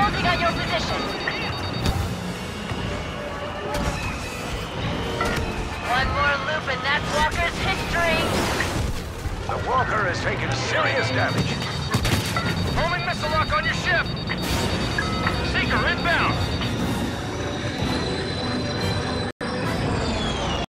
Holding on your position. One more loop and that's Walker's history. The Walker has taken serious damage. Homing missile lock on